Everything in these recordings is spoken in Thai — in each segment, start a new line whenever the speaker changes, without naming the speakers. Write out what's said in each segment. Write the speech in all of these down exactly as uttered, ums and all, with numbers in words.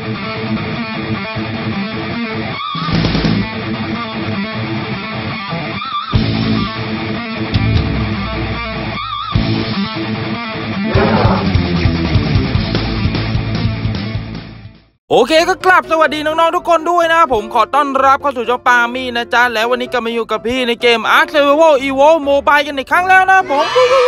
โอเคก็กลับสวัสดีน้องๆทุกคนด้วยนะผมขอต้อนรับเข้าสู่ช่องปามี่นะจ๊ะแล้ววันนี้ก็มาอยู่กับพี่ในเกม Ark Survival Evolved Mobile กันอีกครั้งแล้วนะผม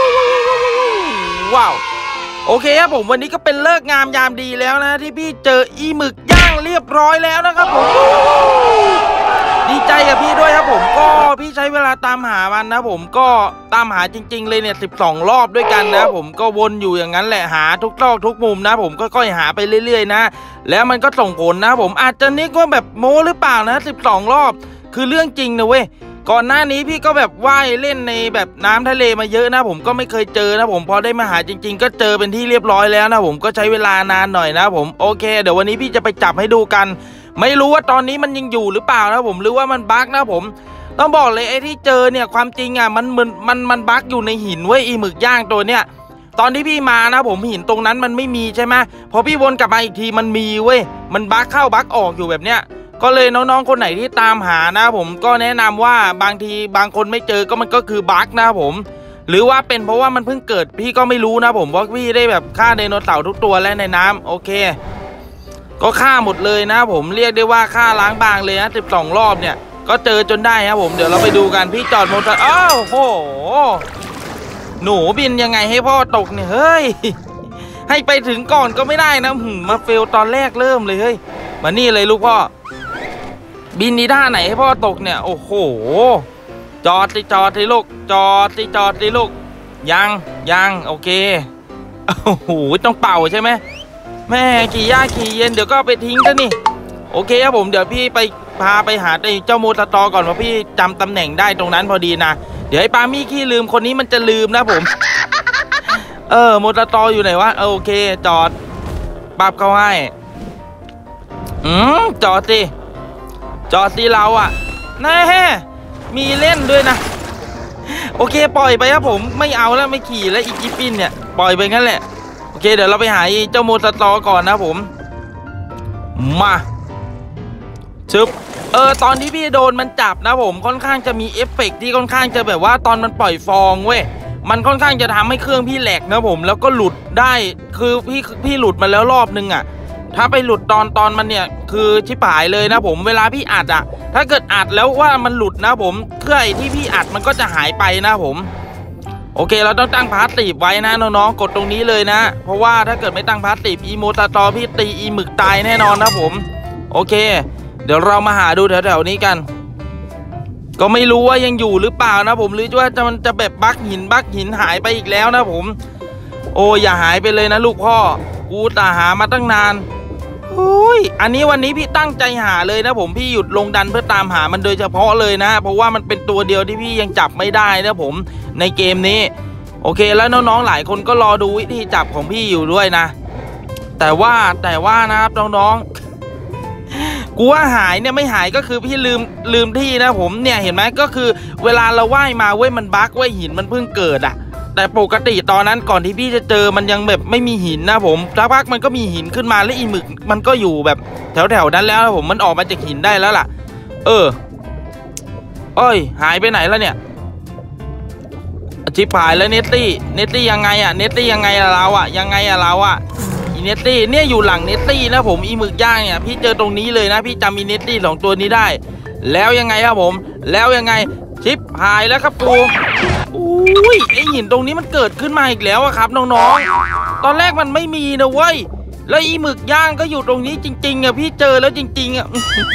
ว้าวโอเคครับผมวันนี้ก็เป็นเลิกงามยามดีแล้วนะที่พี่เจออีหมึกย่างเรียบร้อยแล้วนะครับผมดีใจกับพี่ด้วยครับผมก็พี่ใช้เวลาตามหามันนะผมก็ตามหาจริงๆเลยเนี่ยสิบสองรอบด้วยกันนะผมก็วนอยู่อย่างนั้นแหละหาทุกซอกทุกมุมนะผมก็ค่อยหาไปเรื่อยๆนะแล้วมันก็ส่งผลนะผมอาจจะนึกว่าแบบโม้หรือเปล่านะสิบสองรอบคือเรื่องจริงนะเว้ยก่อนหน้านี้พี่ก็แบบว่ายเล่นในแบบน้ำทะเลมาเยอะนะผมก็ไม่เคยเจอนะผมพอได้มาหาจริงๆก็เจอเป็นที่เรียบร้อยแล้วนะผมก็ใช้เวลานานหน่อยนะผมโอเคเดี๋ยววันนี้พี่จะไปจับให้ดูกันไม่รู้ว่าตอนนี้มันยังอยู่หรือเปล่านะผมหรือว่ามันบั๊กนะผมต้องบอกเลยไอ้ที่เจอเนี่ยความจริงอ่ะมันมันมันมันบั๊กอยู่ในหินเว้ยอีหมึกย่างตัวเนี้ยตอนที่พี่มานะผมหินตรงนั้นมันไม่มีใช่ไหมพอพี่วนกลับมาอีกทีมันมีเว้ยมันบั๊กเข้าบั๊กออกอยู่แบบเนี้ยก็เลยน้องๆคนไหนที่ตามหานะผมก็แนะนำว่าบางทีบางคนไม่เจอก็มันก็คือบั๊กนะผมหรือว่าเป็นเพราะว่ามันเพิ่งเกิดพี่ก็ไม่รู้นะผมว่าพี่ได้แบบฆ่าไดโนเสาร์ทุกตัวแล้วในน้ำโอเคก็ฆ่าหมดเลยนะผมเรียกได้ว่าฆ่าล้างบางเลยนะสิบสองรอบเนี่ยก็เจอจนได้ครับผมเดี๋ยวเราไปดูกันพี่จอดมอเตอร์อ้าวโหหนูบินยังไงให้พ่อตกเนี่ยเฮ้ยให้ไปถึงก่อนก็ไม่ได้นะมาเฟลตอนแรกเริ่มเลยเฮ้ยมานี่เลยลูกพ่อบินนี่ท่าไหนให้พ่อตกเนี่ยโอ้โหจอดสิจอดสิลูกจอดสิจอดสิลูกยังยังโอเคโอ้โหต้องเป่าใช่ไหมแม่ขี่ยากขี่เย็นเดี๋ยวก็ไปทิ้งซะนี่โอเคครับผมเดี๋ยวพี่ไปพาไปหาไอ้เจ้าโมตตอก่อนว่าพี่จำตำแหน่งได้ตรงนั้นพอดีนะเดี๋ยวไอ้ปามี่ขี้ลืมคนนี้มันจะลืมนะผมเออโมตตออยู่ไหนวะโอเคจอดปั๊บเข้าให้อืมจอดสิจอดสิเราอ่ะแน่มีเล่นด้วยนะโอเคปล่อยไปครับผมไม่เอาแล้วไม่ขี่แล้วอีกจิปปินเนี่ยปล่อยไปงั้นแหละโอเคเดี๋ยวเราไปหาเจ้าโมตตอก่อนนะผมมาชึบเออตอนที่พี่โดนมันจับนะผมค่อนข้างจะมีเอฟเฟกต์ที่ค่อนข้างจะแบบว่าตอนมันปล่อยฟองเว้ยมันค่อนข้างจะทำให้เครื่องพี่แหลกนะผมแล้วก็หลุดได้คือพี่พี่หลุดมาแล้วรอบนึงอ่ะถ้าไปหลุดตอนตอนมันเนี่ยคือชิบหายเลยนะผมเวลาพี่อัดอ่ะถ้าเกิดอัดแล้วว่ามันหลุดนะผมเครื่องที่พี่อัดมันก็จะหายไปนะผมโอเคเราต้องตั้งพาสซีฟไว้นะน้องๆกดตรงนี้เลยนะเพราะว่าถ้าเกิดไม่ตั้งพาสซีฟอีโมตตอพี่ตีอีหมึกตายแน่นอนนะผมโอเคเดี๋ยวเรามาหาดูแถวๆนี้กันก็ไม่รู้ว่ายังอยู่หรือเปล่านะผมหรือว่าจะมันจะแบบบั๊กหินบั๊กหินหายไปอีกแล้วนะผมโอ้อย่าหายไปเลยนะลูกพ่อกูตาหามาตั้งนานโอ้ยอันนี้วันนี้พี่ตั้งใจหาเลยนะผมพี่หยุดลงดันเพื่อตามหามันโดยเฉพาะเลยนะเพราะว่ามันเป็นตัวเดียวที่พี่ยังจับไม่ได้นะผมในเกมนี้โอเคแล้วน้องๆหลายคนก็รอดูวิธีจับของพี่อยู่ด้วยนะแต่ว่าแต่ว่านะครับน้องๆกูว่าหายเนี่ยไม่หายก็คือพี่ลืมลืมที่นะผมเนี่ยเห็นไหมก็คือเวลาเราว่ายมาเว้ยมันบั๊กเว้ยหินมันเพิ่งเกิดอ่ะแต่ปกติตอนนั้นก่อนที่พี่จะเจอมันยังแบบไม่มีหินนะผมสักพักมันก็มีหินขึ้นมาแล้วอีหมึกมันก็อยู่แบบแถวๆนั้นแล้วนะผมมันออกมาจากหินได้แล้วล่ะเออเอ้ยหายไปไหนแล้วเนี่ยชิบหายแล้วเนตตี้เนตตี้ยังไงอ่ะเนตตี้ยังไงอะเราอ่ะยังไงอะเราอ่ะอีเนตตี้เนี่ยอยู่หลังเนตตี้นะผมอีหมึกย่างเนี่ยพี่เจอตรงนี้เลยนะพี่จำอีเนตตี้สองตัวนี้ได้แล้วยังไงครับผมแล้วยังไงชิบหายแล้วครับกูอุ้ยไอหินตรงนี้มันเกิดขึ้นมาอีกแล้วอะครับน้องๆตอนแรกมันไม่มีนะเว้ยแล้วอีหมึกย่างก็อยู่ตรงนี้จริงๆอะพี่เจอแล้วจริงๆอะ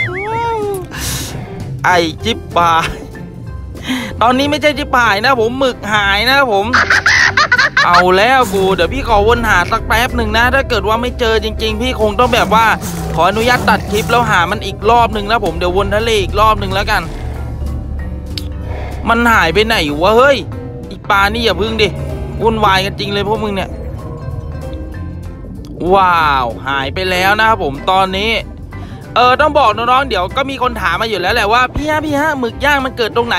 ไอจิบปาตอนนี้ไม่ใช่จิบหายนะผมหมึกหายนะผมเอาแล้วกูเดี๋ยวพี่ขอวนหาสักแป๊บหนึ่งนะถ้าเกิดว่าไม่เจอจริงๆพี่คงต้องแบบว่าขออนุญาตตัดคลิปแล้วหามันอีกรอบหนึ่งนะผมเดี๋ยววนทะเลอีกรอบหนึ่งแล้วกันมันหายไปไหนวะเฮ้ยอีปลานี่อย่าพึ่งดิวุ่นวายกันจริงเลยพวกมึงเนี่ยว้าวหายไปแล้วนะครับผมตอนนี้เออต้องบอกน้องๆเดี๋ยวก็มีคนถามมาอยู่แล้วแหละว่าพี่ฮะพี่ฮะหมึกย่างมันเกิดตรงไหน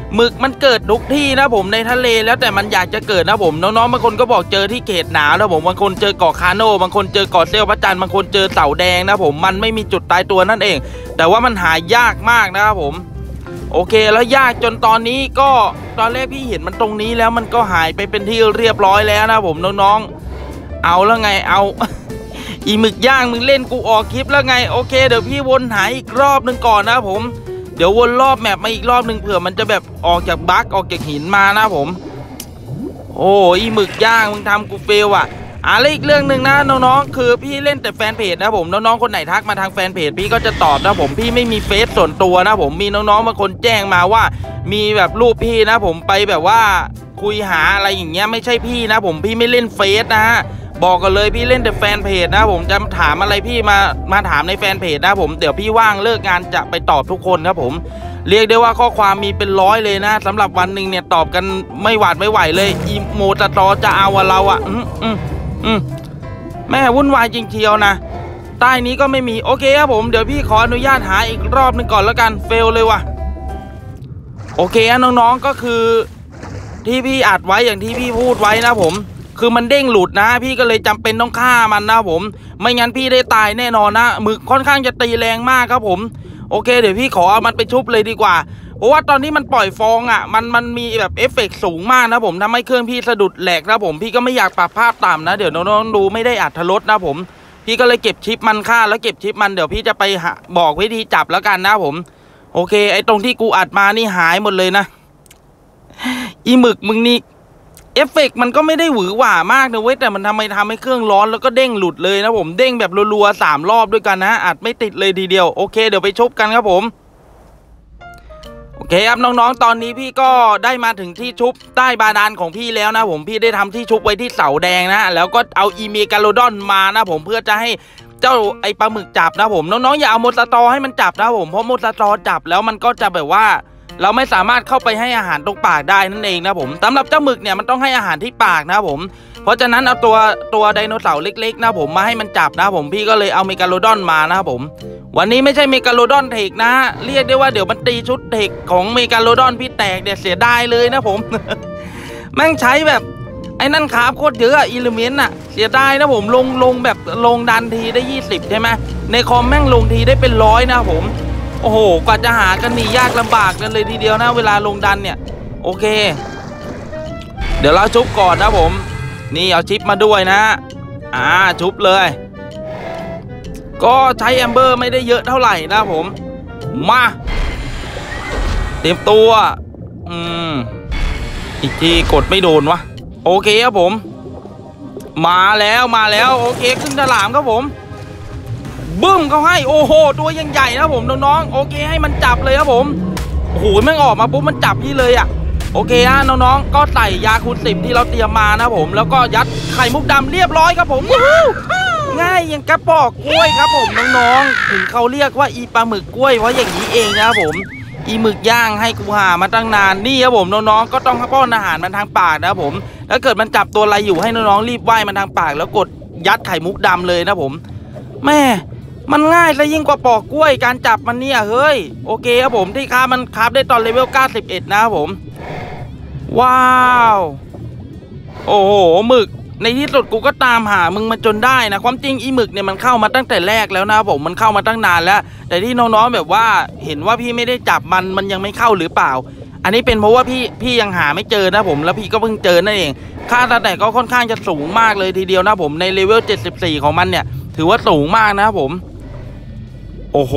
หมึกมันเกิดทุกที่นะผมในทะเลแล้วแต่มันอยากจะเกิดนะผมน้องๆบางคนก็บอกเจอที่เขตหนาวนะผมบางคนเจอเกาะคาโน่บางคนเจอเกาะเซลพระจันทร์บางคนเจอเต่าแดงนะผมมันไม่มีจุดตายตัวนั่นเองแต่ว่ามันหายากมากนะครับผมโอเคแล้วยากจนตอนนี้ก็ตอนแรกพี่เห็นมันตรงนี้แล้วมันก็หายไปเป็นที่เรียบร้อยแล้วนะผมน้องๆเอาแล้วไงเอา อีหมึกย่างมึงเล่นกูออกคลิปแล้วไงโอเคเดี๋ยวพี่วนหาอีกรอบนึงก่อนนะผมเดี๋ยววนรอบแมปมาอีกรอบนึงเผื่อมันจะแบบออกจากบั๊กออกจากหินมานะผมโอ้อีหมึกย่างมึงทำกูเฟลอ่ะอะไรอีกเรื่องหนึ่งนะน้องๆคือพี่เล่นแต่แฟนเพจนะผมน้องๆคนไหนทักมาทางแฟนเพจพี่ก็จะตอบนะผมพี่ไม่มีเฟซส่วนตัวนะผมมีน้องๆบางคนแจ้งมาว่ามีแบบรูปพี่นะผมไปแบบว่าคุยหาอะไรอย่างเงี้ยไม่ใช่พี่นะผมพี่ไม่เล่นเฟซนะฮะบอกกันเลยพี่เล่นแต่แฟนเพจนะผมจะถามอะไรพี่มามาถามในแฟนเพจนะผมเดี๋ยวพี่ว่างเลิกงานจะไปตอบทุกคนครับผมเรียกได้ว่าข้อความมีเป็นร้อยเลยนะสำหรับวันหนึ่งเนี่ยตอบกันไม่หวาดไม่ไหวเลยอีโมตตอจะเอาอะเราอะอืมอืมอืมแม่วุ่นวายจริงเชียวนะใต้นี้ก็ไม่มีโอเคครับผมเดี๋ยวพี่ขออนุญาตหาอีกรอบนึงก่อนแล้วกันเฟลเลยว่ะโอเคน้องๆก็คือที่พี่อัดไว้อย่างที่พี่พูดไว้นะผมคือมันเด้งหลุดนะพี่ก็เลยจำเป็นต้องฆ่ามันนะผมไม่งั้นพี่ได้ตายแน่นอนนะหมึกค่อนข้างจะตีแรงมากครับผมโอเคเดี๋ยวพี่ขอเอามันไปชุบเลยดีกว่าเพราะว่าตอนนี้มันปล่อยฟองอ่ะมันมันมีแบบเอฟเฟกต์สูงมากนะผมทำให้เครื่องพี่สะดุดแหลกนะผมพี่ก็ไม่อยากปรับภาพต่ำนะเดี๋ยวน้องๆดูไม่ได้อัธรสนะผมพี่ก็เลยเก็บชิปมันฆ่าแล้วเก็บชิปมันเดี๋ยวพี่จะไปบอกวิธีจับแล้วกันนะผมโอเคไอ้ตรงที่กูอัดมานี่หายหมดเลยนะอีหมึกมึงนี่เอฟเฟกต์มันก็ไม่ได้หวือหวามากนะเว้ยแต่มันทำไมทำให้เครื่องร้อนแล้วก็เด้งหลุดเลยนะผมเด้งแบบรัวๆสามรอบด้วยกันนะอัดไม่ติดเลยทีเดียวโอเคเดี๋ยวไปชุบกันครับผมโอเคครับน้องๆตอนนี้พี่ก็ได้มาถึงที่ชุบใต้บาดาลของพี่แล้วนะผมพี่ได้ทำที่ชุบไว้ที่เสาแดงนะแล้วก็เอาอีเมกาโลดอนมานะผมเพื่อจะให้เจ้าไอปลาหมึกจับนะผมน้องๆอย่าเอาโมสตอให้มันจับนะผมเพราะโมสตอจับแล้วมันก็จะแบบว่าเราไม่สามารถเข้าไปให้อาหารตรงปากได้นั่นเองนะผมสำหรับเจ้าหมึกเนี่ยมันต้องให้อาหารที่ปากนะผมเพราะฉะนั้นเอาตัวตัวไดโนเสาร์เล็กๆนะผมมาให้มันจับนะผมพี่ก็เลยเอาเมกาโลดอนมานะผมวันนี้ไม่ใช่เมกาโลดอนเทคนะเรียกได้ว่าเดี๋ยวมันตีชุดเทคของเมกาโลดอนพี่แตกเดี๋ยวเสียดายเลยนะผม แม่งใช้แบบไอ้นั่นขาโคตรเยอะอิเลเมนต์อะเสียดายนะผมลงลงแบบลงดันทีได้ยี่สิบใช่ไหมในคอมแม่งลงทีได้เป็นร้อยนะผมโอ้โหกว่าจะหากันนี่ยากลำบากกันเลยทีเดียวนะเวลาลงดันเนี่ยโอเคเดี๋ยวเราชุบก่อนนะผมนี่เอาชิปมาด้วยนะอ่าชุบเลยก็ใช้แอมเบอร์ไม่ได้เยอะเท่าไหร่นะผมมาเตรียมตัวอืมอีกทีกดไม่โดนวะโอเคครับผมมาแล้วมาแล้วโอเคขึ้นฉลามครับผมบึ้มเขาให้โอ้โหตัวยังใหญ่นะผมน้องๆโอเคให้มันจับเลยครับผมโอ้โหแม่งออกมาปุ๊บมันจับพี่เลยอ่ะโอเคฮะน้องๆก็ใส่ยาคูณสิบที่เราเตรียมมานะผมแล้วก็ยัดไข่มุกดำเรียบร้อยครับผมง่ายอย่างกระปอกกล้วยครับผมน้องๆถึงเขาเรียกว่าอีปลาหมึกกล้วยเพราะอย่างนี้เองนะครับผมอีหมึกย่างให้กูหามาตั้งนานนี่ครับผมน้องๆก็ต้องป้อนอาหารมันทางปากนะผมถ้าเกิดมันจับตัวอะไรอยู่ให้น้องๆรีบว่ายมันทางปากแล้วกดยัดไข่มุกดำเลยนะผมแม่มันง่ายซะยิ่งกว่าปอกกล้วยการจับมันเนี่ยเฮ้ยโอเคครับผมที่คามันคาบได้ตอนเลเวลเก้าสิบเอ็ดนะครับผมว้าวโอ้โหหมึกในที่สุดกูก็ตามหามึงมาจนได้นะความจริงอีหมึกเนี่ยมันเข้ามาตั้งแต่แรกแล้วนะผมมันเข้ามาตั้งนานแล้วแต่ที่น้องๆแบบว่าเห็นว่าพี่ไม่ได้จับมันมันยังไม่เข้าหรือเปล่าอันนี้เป็นเพราะว่าพี่พี่ยังหาไม่เจอนะผมแล้วพี่ก็เพิ่งเจอนั่นเองค่าแต่ก็ค่อนข้างจะสูงมากเลยทีเดียวนะผมในเลเวลเจ็ดสิบสี่ของมันเนี่ยถือว่าสูงมากนะผมโอ้โห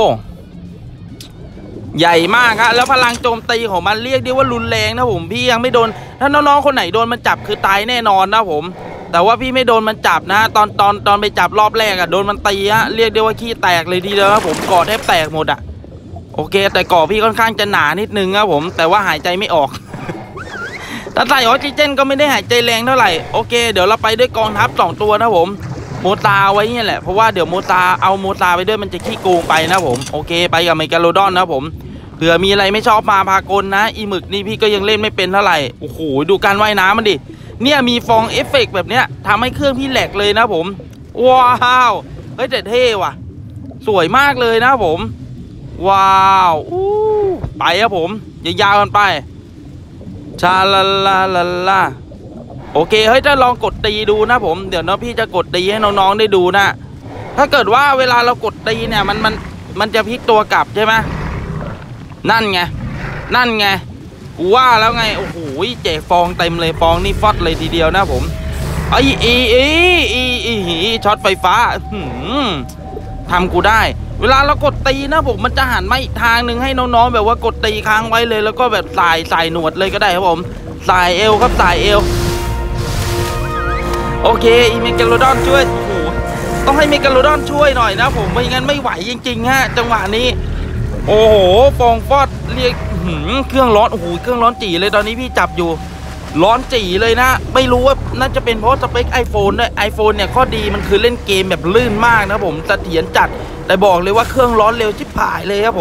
ใหญ่มากครับแล้วพลังโจมตีของมันเรียกได้ว่ารุนแรงนะผมพี่ยังไม่โดนถ้าน้องๆคนไหนโดนมันจับคือตายแน่นอนนะผมแต่ว่าพี่ไม่โดนมันจับนะตอนตอนตอนไปจับรอบแรกอะโดนมันตีฮะเรียกได้ว่าขี้แตกเลยทีเดียวครับผมก่อแทบแตกหมดอะโอเคแต่ก่อพี่ค่อนข้างจะหนานิดนึงครับผมแต่ว่าหายใจไม่ออก ถ้าใส่ออกซิเจนก็ไม่ได้หายใจแรงเท่าไหร่โอเคเดี๋ยวเราไปด้วยกองทัพสองตัวนะผมโมตาไว้เนี่ยแหละเพราะว่าเดี๋ยวโมตาเอาโมตาไปด้วยมันจะขี้โกงไปนะผมโอเคไปกับเมกาโลดอนนะผมเผื่อมีอะไรไม่ชอบมาพากลนะอีหมึกนี่พี่ก็ยังเล่นไม่เป็นเท่าไหร่โอ้โหดูการว่ายน้ำมันดิเนี่ยมีฟองเอฟเฟกต์แบบเนี้ยทำให้เครื่องพี่แหลกเลยนะผมว้าวเฮ้ยแต่เท่ว่ะสวยมากเลยนะผมว้าวอู้ไปครับผมยาวๆกันไปชาลาลาลาลาโอเคเฮ้ยถ้าลองกดตีดูนะผมเดี๋ยวน้องพี่จะกดตีให้น้องๆได้ดูนะถ้าเกิดว่าเวลาเรากดตีเนี่ยมันมันมันจะพลิกตัวกลับใช่ไหมนั่นไงนั่นไงกูว่าแล้วไงโอ้โหเจ๋ฟองเต็มเลยฟองนี่ฟอดเลยทีเดียวนะผมไอ้อีอีอีอีช็อตไฟฟ้าทำกูได้เวลาเรากดตีนะผมมันจะหันมาอีกทางหนึ่งให้น้องๆแบบว่ากดตีค้างไว้เลยแล้วก็แบบสายสายหนวดเลยก็ได้ครับผมสายเอวครับสายเอวโอเคอีเมกาโลดอนช่วยโอ้โหต้องให้เมกาโลดอนช่วยหน่อยนะผมไม่งั้นไม่ไหวจริงๆฮะจังหวะนี้โอ้โหฟองฟอดเรียกเครื่องร้อนโอ้โหเครื่องร้อนจีเลยตอนนี้พี่จับอยู่ร้อนจีเลยนะไม่รู้ว่าน่าจะเป็นเพราะสเปค iPhone ด้วย iPhone เนี่ยข้อดีมันคือเล่นเกมแบบลื่นมากนะผมเสถียรจัดแต่บอกเลยว่าเครื่องร้อนเร็วชิบหายเลยครับผม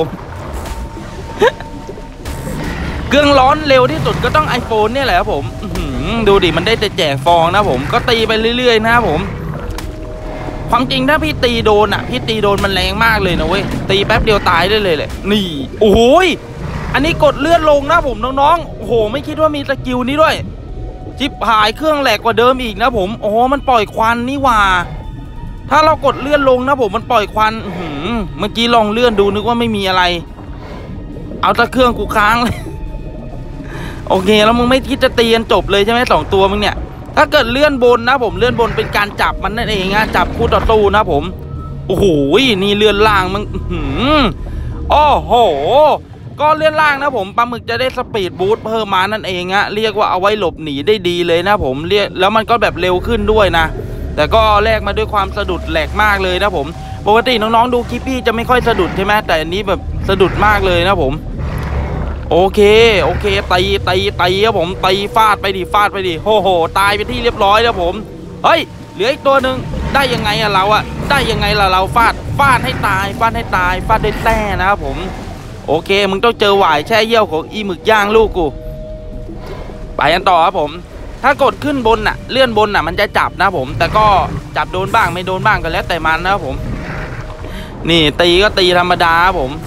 เครื่องร้อนเร็วที่สุดก็ต้อง iPhone เนี่ยแหละครับผมดูดิมันได้แต่แจกฟองนะผมก็ตีไปเรื่อยๆนะครับผมความจริงถ้าพี่ตีโดนอ่ะพี่ตีโดนมันแรงมากเลยนะเว้ยตีแป๊บเดียวตายได้เลยแหละนี่โอ้โหอันนี้กดเลื่อนลงนะผมน้องๆโอ้โหไม่คิดว่ามีสกิลนี้ด้วยจิบหายเครื่องแหลกกว่าเดิมอีกนะผมโอ้โหมันปล่อยควันนี่ว่าถ้าเรากดเลื่อนลงนะผมมันปล่อยควันเมื่อกี้ลองเลื่อนดูนึกว่าไม่มีอะไรเอาตะเครื่องกูค้างเลยโอเคแล้วมึงไม่คิดจะตีกันจบเลยใช่ไหมสองตัวมึงเนี่ยถ้าเกิดเลื่อนบนนะผมเลื่อนบนเป็นการจับมันนั่นเองนะจับคู่ต่อสู้นะผมโอ้โหนี่เลื่อนล่างมึงโอ้โหก็เลื่อนล่างนะผมปลาหมึกจะได้สปีดบูสต์เพิ่มมานั่นเองฮะเรียกว่าเอาไว้หลบหนีได้ดีเลยนะผมเรียกแล้วมันก็แบบเร็วขึ้นด้วยนะแต่ก็แลกมาด้วยความสะดุดแหลกมากเลยนะผมปกติน้องๆดูคลิปพี่จะไม่ค่อยสะดุดใช่ไหมแต่อันนี้แบบสะดุดมากเลยนะผมโอเคโอเคตีตีตีครับผมตีฟาดไปดิฟาดไปดิโหโหตายไปที่เรียบร้อยแล้วผมเฮ้ยเหลืออีกตัวหนึ่งได้ยังไงอะเราอะได้ยังไงล่ะเราฟาดฟาดให้ตายฟาดให้ตายฟาดได้แต้นะครับผมโอเคมึงต้องเจอหวายแช่เยี่ยวของอีหมึกย่างลูกกูไปกันต่อครับผมถ้ากดขึ้นบนน่ะเลื่อนบนน่ะมันจะจับนะผมแต่ก็จับโดนบ้างไม่โดนบ้างก็แล้วแต่มันนะครับผมนี่ตีก็ตีธรรมดาครับผม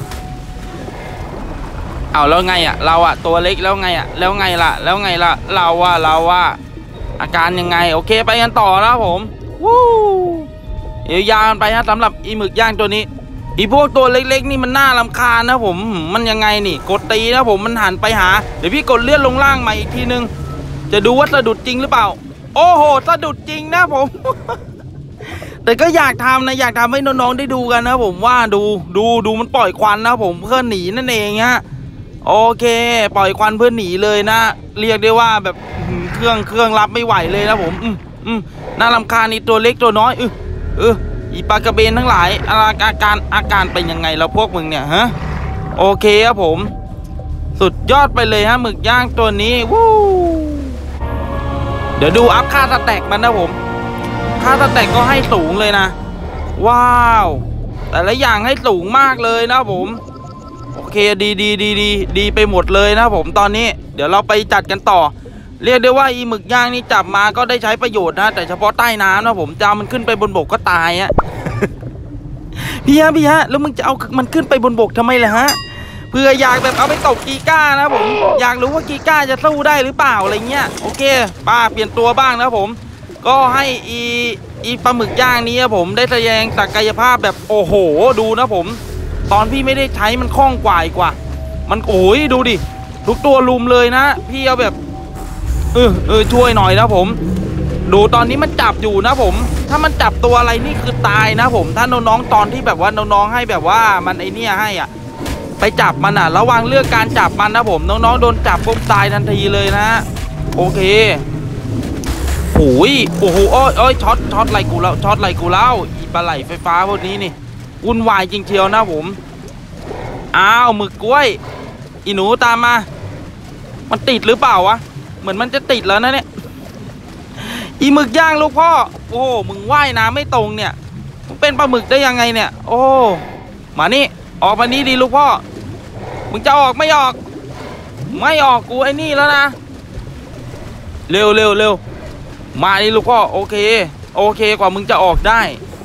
เอาแล้วไงอ่ะเราอ่ะตัวเล็กแล้วไงอ่ะแล้วไงล่ะแล้วไงล่ะเราว่าเราว่าอาการยังไงโอเคไปกันต่อนะครับผมวู้เดี๋ยวยาวไปฮะสำหรับอีหมึกย่างตัวนี้อีพวกตัวเล็กๆนี่มันน่ารำคาญนะผมมันยังไงนี่กดตีนะผมมันหันไปหาเดี๋ยวพี่กดเลื่อนลงล่างใหม่อีกทีนึงจะดูว่าสะดุดจริงหรือเปล่าโอ้โหสะดุดจริงนะผม แต่ก็อยากทำนะอยากทำให้น้องๆได้ดูกันนะผมว่าดูดูดูมันปล่อยควันนะผมเพื่อหนีนั่นเองฮะโอเคปล่อยควันเพื่อหนีเลยนะเรียกได้ว่าแบบเครื่องเครื่องรับไม่ไหวเลยนะผมอืมอืมน่ารำคาญนี่ตัวเล็กตัวน้อยเออเอออีปลากระเบนทั้งหลายอาการอาการเป็นยังไงเราพวกมึงเนี่ยฮะโอเคครับผมสุดยอดไปเลยฮะหมึกย่างตัวนี้วู้เดี๋ยวดูอัพค่าสแต็กมันนะผมค่าสแต็กก็ให้สูงเลยนะว้าวแต่ละอย่างให้สูงมากเลยนะผมโอเคดีดีดีดีดีไปหมดเลยนะผมตอนนี้เดี๋ยวเราไปจัดกันต่อเรียกได้ว่าอีหมึกย่างนี่จับมาก็ได้ใช้ประโยชน์นะแต่เฉพาะใต้น้ำนะผมจะเอามันขึ้นไปบนบกก็ตายฮะ พี่ฮะพี่ฮะแล้วมึงจะเอามันขึ้นไปบนบกทำไมล่ะฮะเพื่ออยากแบบเอาไปตบกีก้านะผมอยากรู้ว่ากีก้าจะสู้ได้หรือเปล่าอะไรเงี้ยโอเคป้าเปลี่ยนตัวบ้างนะผมก็ให้อีอีปลาหมึกย่างนี้ผมได้แสดงศักยภาพแบบโอ้โหดูนะผมตอนพี่ไม่ได้ใช้มันคล่องกว่ากว่ามันโอ้ยดูดิทุกตัวลุมเลยนะพี่เอาแบบเออเออช่วยหน่อยนะผมดูตอนนี้มันจับอยู่นะผมถ้ามันจับตัวอะไรนี่คือตายนะผมถ้าน้องๆตอนที่แบบว่าน้องๆให้แบบว่ามันไอเนี้ยให้อ่ะไปจับมันอ่ะระวังเรื่องการจับมันนะผมน้องๆโดนจับปุ๊บตายทันทีเลยนะโอเคโอ้ยโอ้โหโอ้ยโอ้ยช็อตช็อตไหลกูแล้วช็อตไหลกูแล้วอีปลาไหลไฟฟ้าพวกนี้นี่วุ่นวายจริงเชียวนะผมอ้าวหมึกกล้วยอีหนูตามมามันติดหรือเปล่าวะเหมือนมันจะติดแล้วนะเนี่ยอีหมึกย่างลูกพ่อโอ้มึงว่ายน้ำไม่ตรงเนี่ยมึงเป็นปลาหมึกได้ยังไงเนี่ยโอ้มานี่ออกมานี่ดีลูกพ่อมึงจะออกไม่ออกไม่ออกกูไอ้นี่แล้วนะเร็วเร็วเร็วมาดิลูกพ่อโอเคโอเคกว่ามึงจะออกได้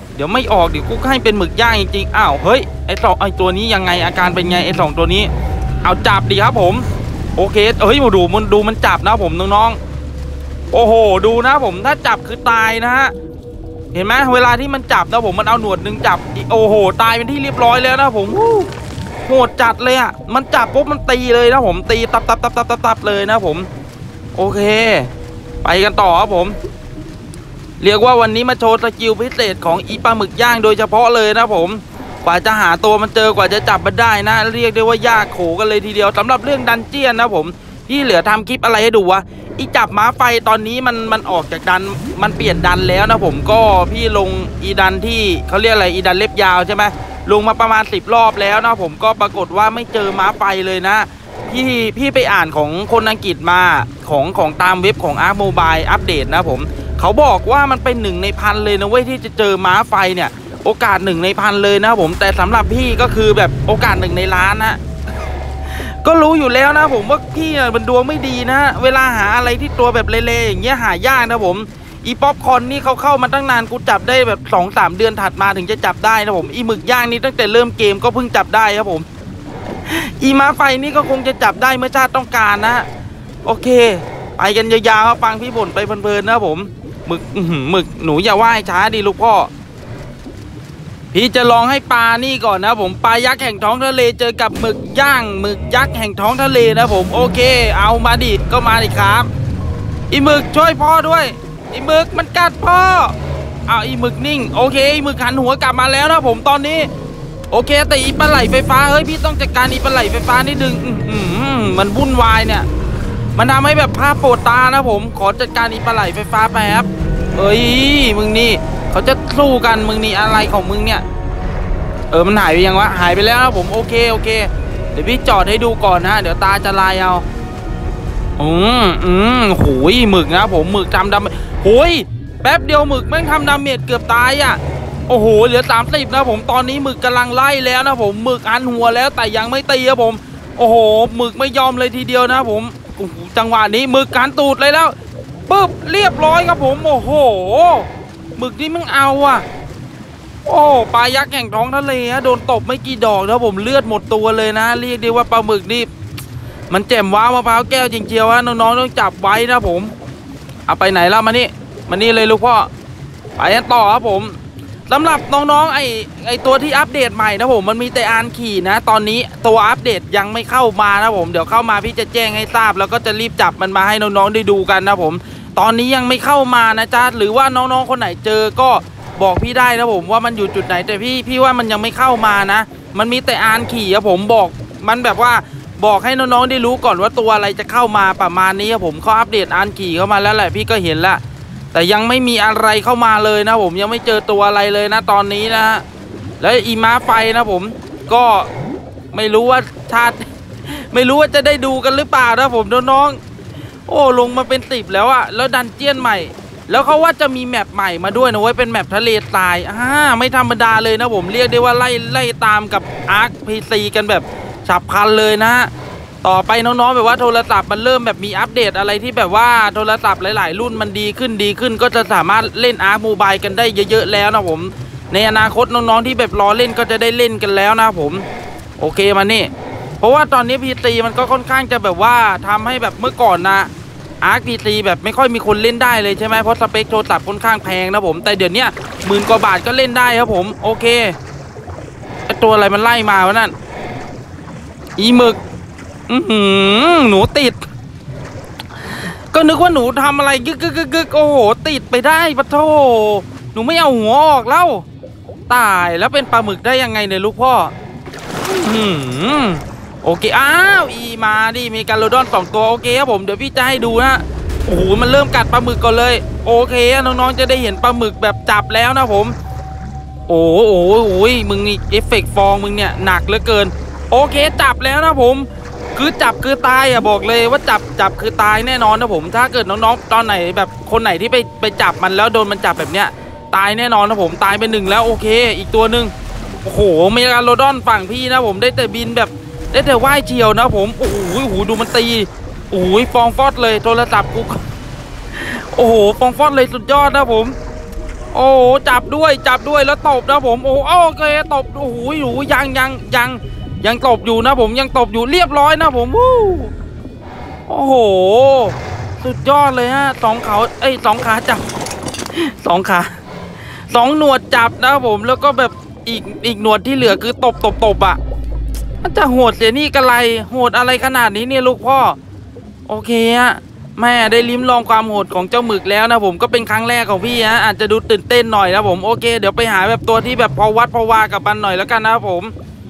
เดี๋ยวไม่ออกเดี๋ยวกูให้เป็นหมึกย่างจริงๆอ้าวเฮ้ยไอ้สองไอ้ตัวนี้ยังไงอาการเป็นไงไอ้สองตัวนี้เอาจับดิครับผมโอเคเฮ้ยมาดูมันดูมันจับนะผมน้องๆโอ้โหดูนะผมถ้าจับคือตายนะฮะเห็นไหมเวลาที่มันจับนะผมมันเอาหนวดหนึ่งจับโอ้โหตายเป็นที่เรียบร้อยแล้วนะผมโหดจัดเลยอ่ะมันจับปุ๊บมันตีเลยนะผมตีตับตับตับตับตับตับเลยนะผมโอเคไปกันต่อครับผมเรียกว่าวันนี้มาโชว์สกิลพิเศษของอีปลาหมึกย่างโดยเฉพาะเลยนะผมกว่าจะหาตัวมันเจอกว่าจะจับมันได้นะเรียกได้ว่ายากโขกันเลยทีเดียวสำหรับเรื่องดันเจี้ยนนะผมที่เหลือทำคลิปอะไรให้ดูวะอีจับม้าไฟตอนนี้มันมันออกจากดันมันเปลี่ยนดันแล้วนะผมก็พี่ลงอีดันที่เขาเรียกอะไรอีดันเล็บยาวใช่ไหมลงมาประมาณสิบรอบแล้วนะผมก็ปรากฏว่าไม่เจอม้าไฟเลยนะพี่พี่ไปอ่านของคนอังกฤษมาของของตามเว็บของ Ark Mobile อัปเดตนะผมเขาบอกว่ามันเป็นหนึ่งในพันเลยนะเว้ยที่จะเจอม้าไฟเนี่ยโอกาสหนึ่งในพันเลยนะผมแต่สำหรับพี่ก็คือแบบโอกาสหนึ่งในล้านนะก็รู้อยู่แล้วนะผมว่าพี่มันดวงไม่ดีนะเวลาหาอะไรที่ตัวแบบเละๆอย่างเงี้ยหายากนะผมอีป๊อปคอร์นนี่เขาเข้ามาตั้งนานกูจับได้แบบ สองสาม เดือนถัดมาถึงจะจับได้นะผมอีหมึกย่างนี่ตั้งแต่เริ่มเกมก็เพิ่งจับได้ครับผมอีม้าไฟนี่ก็คงจะจับได้เมื่อชาติต้องการนะโอเคไปกันยาวๆฟังพี่บ่นไปเพลินๆนะผมหมึกหมึกหนูอย่าว่ายช้าดิลูกพ่อพี่จะลองให้ปลานี่ก่อนนะผมปลายักษ์แห่งท้องทะเลเจอกับหมึกย่างหมึกยักษ์แห่งท้องทะเลนะผมโอเคเอามาดิก็มาดิครับอีหมึกช่วยพ่อด้วยอีหมึกมันกัดพ่อเอาอีหมึกนิ่งโอเคอีหมึกหันหัวกลับมาแล้วนะผมตอนนี้โอเคแต่อีปลาไหลไฟฟ้าเฮ้ยพี่ต้องจัดการอีปลาไหลไฟฟ้านิดนึงมันวุ่นวายเนี่ยมันทำให้แบบภาพปวดตานะผมขอจัดการอีปลาไหลไฟฟ้าแป๊บเอ้ยมึงนี่เขาจะสู้กันมึงนี่อะไรของมึงเนี่ยเออมันหายไปยังวะหายไปแล้วนะผมโอเคโอเคเดี๋ยวพี่จอดให้ดูก่อนนะเดี๋ยวตาจะลายเอาอืมอืมโหยหมึกนะผมหมึกทำดาเมจโหยแป๊บเดียวหมึกแม่งทำดาเมจเกือบตายอ่ะโอ้โหเหลือสามสิบนะผมตอนนี้หมึกกำลังไล่แล้วนะผมหมึกอันหัวแล้วแต่ยังไม่ตีครับผมโอ้โหหมึกไม่ยอมเลยทีเดียวนะผมโอ้โหจังหวะนี้หมึกการตูดเลยแล้วปึ๊บเรียบร้อยครับผมโอ้โหหมึกนี่มึงเอาอ่ะโอ้ปลายักษ์แห่งท้องทะเลฮะโดนตบไม่กี่ดอกแล้วผมเลือดหมดตัวเลยนะเรียกได้ว่าปลาหมึกนี่มันแจ่มว้าวมะพร้าวแก้วจริงเชียวฮะน้องๆต้องจับไว้นะผมเอาไปไหนแล้วมานี่มานี่เลยลูกพ่อไปกันต่อครับผมสำหรับน้องๆไอไอตัวที่อัปเดตใหม่นะผมมันมีแต่อ่านขี่นะตอนนี้ตัวอัปเดตยังไม่เข้ามานะผมเดี๋ยวเข้ามาพี่จะแจ้งให้ทราบแล้วก็จะรีบจับมันมาให้น้องๆได้ดูกันนะผมตอนนี้ยังไม่เข้ามานะจ๊ะหรือว่าน้องๆคนไหนเจอก็บอกพี่ได้นะผมว่ามันอยู่จุดไหนแต่พี่พี่ว่ามันยังไม่เข้ามานะมันมีแต่อ่านขี่ครับผมบอกมันแบบว่าบอกให้น้องๆได้รู้ก่อนว่าตัวอะไรจะเข้ามาประมาณนี้ครับผมเขาอัปเดตอ่านขี่เข้ามาแล้วแหละพี่ก็เห็นแล้วแต่ยังไม่มีอะไรเข้ามาเลยนะผมยังไม่เจอตัวอะไรเลยนะตอนนี้นะฮะแล้วอีม้าไฟนะผมก็ไม่รู้ว่าชาติไม่รู้ว่าจะได้ดูกันหรือเปล่านะผมน้องๆโอ้ลงมาเป็นสิบแล้วอะแล้วดันเจี้ยนใหม่แล้วเขาว่าจะมีแมปใหม่มาด้วยนะเว้ยเป็นแมปทะเลทรายอ่าไม่ธรรมดาเลยนะผมเรียกได้ว่าไล่ไล่ตามกับ Ark พี ซี กันแบบฉับพลันเลยนะต่อไปน้องๆแบบว่าโทรศัพท์มันเริ่มแบบมีอัปเดตอะไรที่แบบว่าโทรศัพท์หลายๆรุ่นมันดีขึ้นดีขึ้นก็จะสามารถเล่น Ark Mobile กันได้เยอะๆแล้วนะผมในอนาคตน้องๆที่แบบรอเล่นก็จะได้เล่นกันแล้วนะผมโอเคมานี่เพราะว่าตอนนี้ พี ซี มันก็ค่อนข้างจะแบบว่าทำให้แบบเมื่อก่อนนะ Ark พี ซี แบบไม่ค่อยมีคนเล่นได้เลยใช่ไหมเพราะสเปคโทรศัพท์ค่อนข้างแพงนะผมแต่เดี๋ยวนี้หมื่นกว่าบาทก็เล่นได้ครับผมโอเคไอตัวอะไรมันไล่มาวะนั่นอีหมึกอือหือหนูติดก็นึกว่าหนูทำอะไรกึกกึกกึกกึกโอ้โหติดไปได้ปะโถหนูไม่เอาหัวออกแล้วตายแล้วเป็นปลาหมึกได้ยังไงเนี่ยลูกพ่ออืมโอเคอ้าวอีมาดิมีการโลดอนสองตัวโอเคครับผมเดี๋ยวพี่จะให้ดูนะโอ้โหมันเริ่มกัดปลาหมึกก่อนเลยโอเคน้องๆจะได้เห็นปลาหมึกแบบจับแล้วนะผมโอ้โหโอ้โหมึงนี่เอฟเฟกต์ฟองมึงเนี่ยหนักเหลือเกินโอเคจับแล้วนะผมคือจับคือตายอ่ะบอกเลยว่าจับจับคือตายแน่นอนนะผมถ้าเกิดน้องๆตอนไหนแบบคนไหนที่ไปไปจับมันแล้วโดนมันจับแบบเนี้ยตายแน่นอนนะผมตายไปหนึ่งแล้วโอเคอีกตัวหนึ่งโอ้โหเมกาโลดอนฝั่งพี่นะผมได้แต่บินแบบได้แต่ว่ายเฉียวนะผมโอ้โหโอ้โหดูมันตีโอ้โหฟองฟอดเลยโทรศัพท์กูโอ้โหฟองฟอดเลยสุดยอดนะผมโอ้จับด้วยจับด้วยแล้วตบนะผมโอ้โอเคตบโอ้โหอยู่ยังยังยังยังตบอยู่นะผมยังตบอยู่เรียบร้อยนะผมวู้โอ้โหสุดยอดเลยฮะสองเขาเอ้ยสองขาจับสองขาสองหนวดจับนะผมแล้วก็แบบอีกอีกหนวดที่เหลือคือตบตบตบอ่ะมันจะโหดเสียนี่กันไรโหดอะไรขนาดนี้เนี่ยลูกพ่อโอเคฮะแม่ได้ลิ้มลองความโหดของเจ้าหมึกแล้วนะผมก็เป็นครั้งแรกของพี่ฮะอาจจะดูตื่นเต้นหน่อยนะผมโอเคเดี๋ยวไปหาแบบตัวที่แบบพอวัดพอวากับมันหน่อยแล้วกันนะผม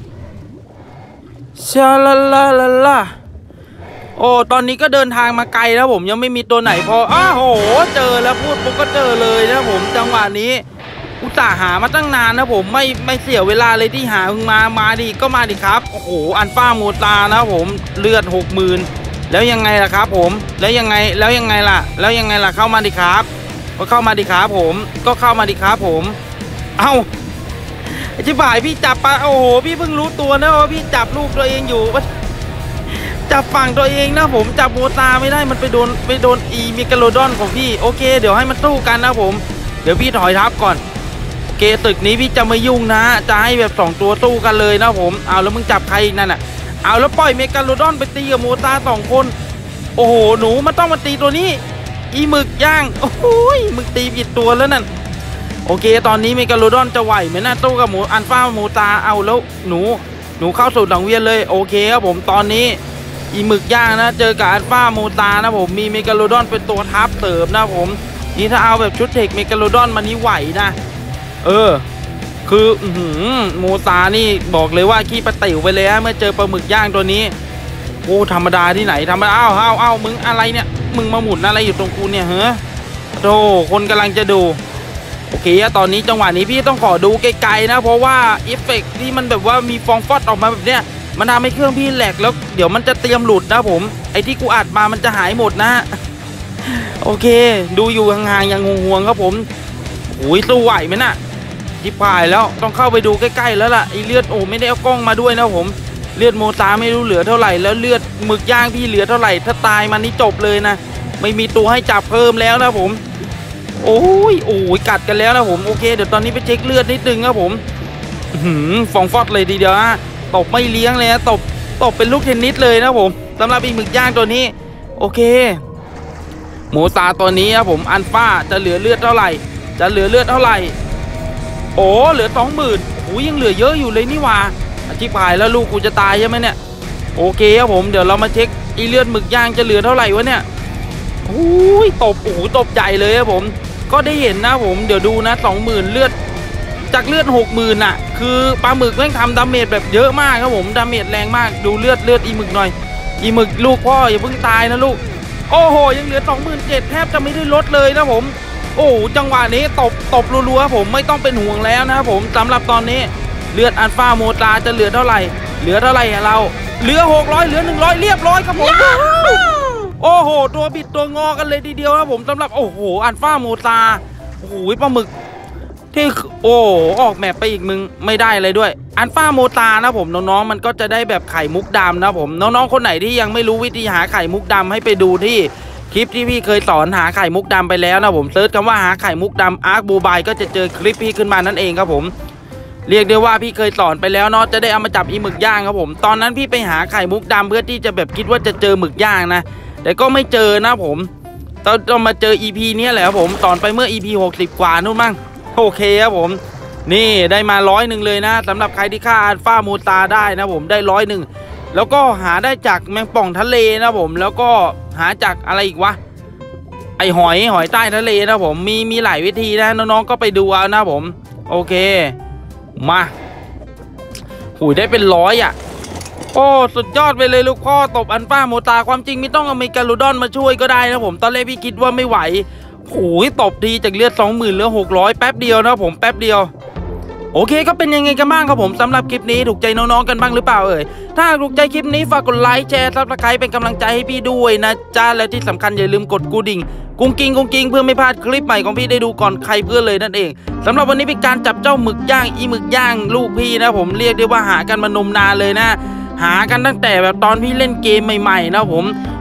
ชาลาลาลาลาโอ้ตอนนี้ก็เดินทางมาไกลแล้วผมยังไม่มีตัวไหนพออ้าวโหเจอแล้วพูดปุ๊บก็เจอเลยนะผมจังหวะนี้อุตส่าห์หามาตั้งนานนะผมไม่ไม่เสียเวลาเลยที่หามามาดิก็มาดิครับโอ้โหอันฟ้าโมตานะผมเลือดหกหมื่นแล้วยังไงล่ะครับผมแล้วยังไงแล้วยังไงล่ะแล้วยังไงล่ะเข้ามาดิครับก็เข้ามาดิครับผมก็เข้ามาดิครับผมเอ้าชิบหายพี่จับปะโอ้โหพี่เพิ่งรู้ตัวนะว่าพี่จับลูกตัวเองอยู่จับฝั่งตัวเองนะผมจับโมตาไม่ได้มันไปโดนไปโดนอีมิกาโลดอนของพี่โอเคเดี๋ยวให้มันสู้กันนะผมเดี๋ยวพี่ถอยทับก่อนโอเคตึกนี้พี่จะไม่ยุ่งนะจะให้แบบสองตัวสู้กันเลยนะผมเอาแล้วมึงจับใครอีกนั่นน่ะเอาแล้วปล่อยเมกาโลดอนไปตีกับโมตาสองคนโอ้โหหนูมันต้องมาตีตัวนี้อีหมึกย่างโอ้โหมึงตีผิดตัวแล้วนั่นโอเคตอนนี้เมกาโลดอนจะไหวไหมนะสู้กับหมูอันฟ้าโมตาเอาแล้วหนูหนูเข้าสู่หลังเวียนเลยโอเคครับผมตอนนี้อีหมึกย่างนะเจอกับอัลฟาโมตานะผมมีเมกาโลดอนเป็นตัวทับเติมนะผมนี่ถ้าเอาแบบชุดเทคเมกาโลดอนมันนี่ไหวนะเออคืออืมโมตานี่บอกเลยว่าขี้ปลาติ๋วไปเลยฮะเมื่อเจอปลาหมึกย่างตัวนี้โอ้ธรรมดาที่ไหนธรรมดาอ้าวอ้าวอ้าวมึงอะไรเนี่ยมึงมาหมุนอะไรอยู่ตรงกูเนี่ยเฮ้อโธ่คนกำลังจะดูโอเคตอนนี้จังหวะนี้พี่ต้องขอดูไกลๆนะเพราะว่าเอฟเฟกต์ที่มันแบบว่ามีฟองฟอดออกมาแบบเนี้ยมันทำให้เครื่องพี่แหลกแล้วเดี๋ยวมันจะเตรียมหลุดนะผมไอ้ที่กูอัดมามันจะหายหมดนะโอเคดูอยู่ห่างๆอย่างห่วงๆครับผมโอ้ยสู้ไหวไหมน่ะที่พายแล้วต้องเข้าไปดูใกล้ๆแล้วล่ะไอ้เลือดโอ้ไม่ได้เอากล้องมาด้วยนะผมเลือดโมตาไม่รู้เหลือเท่าไหร่แล้วเลือดหมึกย่างพี่เหลือเท่าไหร่ถ้าตายมันนี่จบเลยนะไม่มีตัวให้จับเพิ่มแล้วนะผมโอ้ยโอ้ยกัดกันแล้วนะผมโอเคเดี๋ยวตอนนี้ไปเช็คเลือดนิดนึงครับผมหืมฟองฟอดเลยทีเดียวฮะตบไม่เลี้ยงเลยนะตบตบเป็นลูกเทนนิสเลยนะผมสำหรับอีหมึกย่างตัวนี้โอเคหมูตาตัวนี้ครับผมอัลฟาจะเหลือเลือดเท่าไหร่จะเหลือเลือดเท่าไหร่โอ้เหลือสองหมื่นโอ้ยังเหลือเยอะอยู่เลยนี่ว่าอธิบายแล้วลูกกูจะตายใช่ไหมเนี่ยโอเคครับผมเดี๋ยวเรามาเช็คอีเลือดหมึกย่างจะเหลือเท่าไหร่วะเนี่ยโอ้ยตบโอ้โหตบใหญ่เลยครับผมก็ได้เห็นนะผมเดี๋ยวดูนะสองหมื่นเลือดจากเลือดหกหมื่นอ่ะคือปลาหมึกแม่งทำดาเมจแบบเยอะมากครับผมดาเมจแรงมากดูเลือดเลือดอีหมึกหน่อยอีหมึกลูกพ่ออย่าเพิ่งตายนะลูกโอ้โหยังเหลือสองหมื่นเจ็ดแทบจะไม่ได้ลดเลยนะผมโอ้จังหวะนี้ตบตบรัวๆผมไม่ต้องเป็นห่วงแล้วนะครับผมสำหรับตอนนี้เลือดอัลฟาโมตาจะเหลือเท่าไหร่เหลือเท่าไหร่เราเหลือหกร้อยเหลือหนึ่งร้อยเรียบร้อยครับผมโอ้โหตัวบิดตัวงอกันเลยทีเดียวนะผมสำหรับโอ้โหอัลฟาโมตาโอ้โหปลาหมึกที่โอ้ออกแมปไปอีกมึงไม่ได้เลยด้วยอัลฟาโมตานะผมน้องๆมันก็จะได้แบบไข่มุกดำนะผมน้องๆคนไหนที่ยังไม่รู้วิธีหาไข่มุกดำให้ไปดูที่คลิปที่พี่เคยสอนหาไข่มุกดำไปแล้วนะผมเซิร์ชคำว่าหาไข่มุกดำอาร์คบูบายก็จะเจอคลิปพี่ขึ้นมานั่นเองครับผมเรียกได้ว่าพี่เคยสอนไปแล้วเนาะจะได้เอามาจับอีหมึกย่างครับผมตอนนั้นพี่ไปหาไข่มุกดำเพื่อที่จะแบบคิดว่าจะเจอหมึกย่างนะแต่ก็ไม่เจอนะผมต้องมาเจอ อี พี นี้แหละครับผมสอนไปเมื่อ อี พี หกสิบกว่านู่นมั้งโอเคครับผมนี่ได้มาร้อยหนึ่งเลยนะสำหรับใครที่ฆ่าอัลฟาโมตาได้นะผมได้ร้อยหนึ่งแล้วก็หาได้จากแมงป่องทะเลนะผมแล้วก็หาจากอะไรอีกวะไอหอยหอยใต้ทะเลนะผมมีมีหลายวิธีนะน้องๆก็ไปดูเอานะผมโอเคมาหูยได้เป็นร้อยอ่ะโอ้สุดยอดไปเลยลูกพ่อตบอัลฟาโมตาความจริงไม่ต้องเอาเมกาโลดอนมาช่วยก็ได้นะผมตอนแรกพี่คิดว่าไม่ไหวโอ้ยตบทีจากเลือดสองหมื่นเหลือหกร้อยแป๊บเดียวนะผมแป๊บเดียวโอเคก็เป็นยังไงกันบ้างครับผมสำหรับคลิปนี้ถูกใจน้องๆกันบ้างหรือเปล่าเอ่ยถ้าถูกใจคลิปนี้ฝากกดไลค์แชร์ซับสไครป์เป็นกำลังใจให้พี่ด้วยนะจ้าและที่สำคัญอย่าลืมกดกระดิ่งกุ้งกิ้งกุ้งกิ้งเพื่อไม่พลาดคลิปใหม่ของพี่ได้ดูก่อนใครเพื่อเลยนั่นเองสำหรับวันนี้เป็นการจับเจ้าหมึกย่างอีหมึกย่างลูกพี่นะผมเรียกได้ว่าหากันมานมนานเลยนะหากันตั้งแต่แบบตอนพี่เล่นเกมใหม่ๆนะผม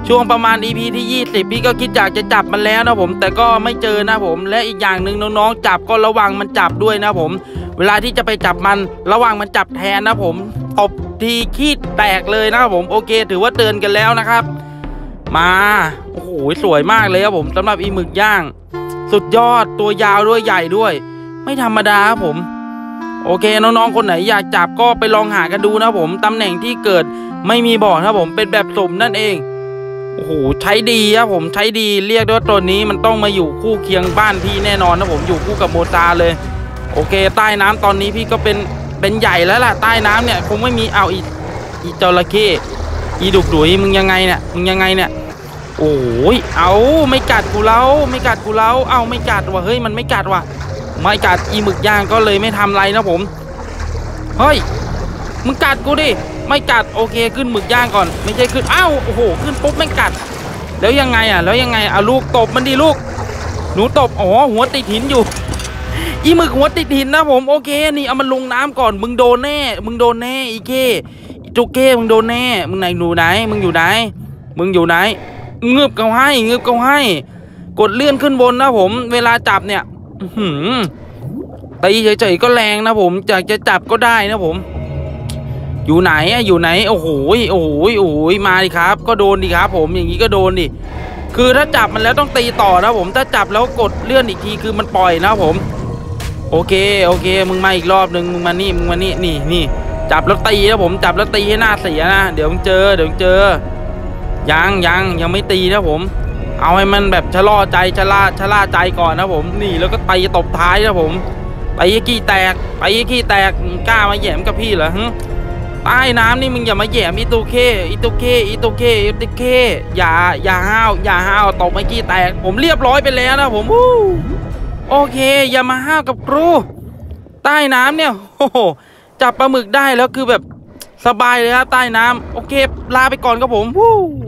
ช่วงประมาณ อี พี ที่ยี่สิบพี่ก็คิดอยากจะจับมันแล้วนะผมแต่ก็ไม่เจอนะผมและอีกอย่างหนึ่งน้องๆจับก็ระวังมันจับด้วยนะผมเวลาที่จะไปจับมันระวังมันจับแทนนะผมตบทีขี้แตกเลยนะครับผมโอเคถือว่าเตือนกันแล้วนะครับมาโอ้โหสวยมากเลยครับผมสำหรับอีหมึกย่างสุดยอดตัวยาวด้วยใหญ่ด้วยไม่ธรรมดาครับผมโอเคน้องๆคนไหนอยากจับก็ไปลองหากันดูนะผมตำแหน่งที่เกิดไม่มีบ่อครับผมเป็นแบบสุ่มนั่นเองโอ้โหใช้ดีครับผมใช้ดีเรียกได้ว่าตัวนี้มันต้องมาอยู่คู่เคียงบ้านพี่แน่นอนนะผมอยู่คู่กับโมซาเลยโอเคใต้น้ำตอนนี้พี่ก็เป็นเป็นใหญ่แล้วล่ะใต้น้ำเนี่ยคงไม่มีเอาอีอีจระเข้อีดุกดุยมึงยังไงเนี่ยมึงยังไงเนี่ยโอ้ยเอาไม่กัดกูแล้วไม่กัดกูแล้วเอาไม่กัดว่ะเฮ้ยมันไม่กัดว่ะไม่กัดอีหมึกย่างก็เลยไม่ทำไรนะผมเฮ้ยมึงกัดกูดิไม่กัดโอเคขึ้นหมึกย่างก่อนไม่ใช่ขึ้นอ้าวโอ้โหขึ้นปุ๊บไม่กัดแล้วยังไงอ่ะแล้วยังไงเอาลูกตบมันดิลูกหนูตบอ๋อหัวติดหินอยู่อีหมึกหัวติดหินนะผมโอเคนี่เอามันลงน้ำก่อนมึงโดนแน่มึงโดนแน่อีเก้อีจุกเก้มึงโดนแน่มึงไหนหนูไหนมึงอยู่ไหนมึงอยู่ไหนเงือบเขาให้เงือบเขาให้กดเลื่อนขึ้นบนนะผมเวลาจับเนี่ยหืมตีเฉยๆก็แรงนะผมอยากจะจับก็ได้นะผมอยู่ไหนอะอยู่ไหนโอ้โหโอ้โหโอ้โหมาดิครับก็โดนดิครับผมอย่างนี้ก็โดนดิคือถ้าจับมันแล้วต้องตีต่อนะผมถ้าจับแล้วกดเลื่อนอีกทีคือมันปล่อยนะผมโอเคโอเคมึงมาอีกรอบหนึ่งมึงมานี่มึงมานี่นี่นี่จับแล้วตีนะผมจับแล้วตีให้หน้าเสียนะเดี๋ยวมึงเจอเดี๋ยวมึงเจอยังยังยังไม่ตีนะผมเอาให้มันแบบชะล่อใจชะล่าชะล่าใจก่อนนะผมนี่แล้วก็ตีตบท้ายนะผมไปขี้แตกไปขี้แตกกล้ามาแหย่มกับพี่เหรอฮึใต้น้ำนี่มึงอย่ามาแหย่มอีตูเคอีตูเคอีตูเคอีตูเคอย่าอย่าห้าวอย่าห้าวตบไอ้ขี้แตกผมเรียบร้อยไปแล้วนะผมโอเคอย่ามาห้าวกับครูใต้น้ำเนี่ยโอ้โหจับปลาหมึกได้แล้วคือแบบสบายเลยครับใต้น้ำโอเคลาไปก่อนครับผม